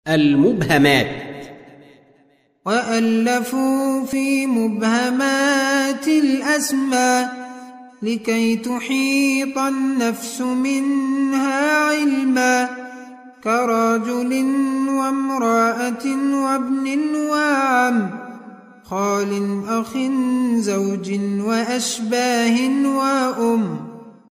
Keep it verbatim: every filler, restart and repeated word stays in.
المبهمات. وألفوا في مبهمات الأسماء لكي تحيط النفس منها علما، كرجل وامرأة وابن وعم، خال أخ زوج وأشباه وأم.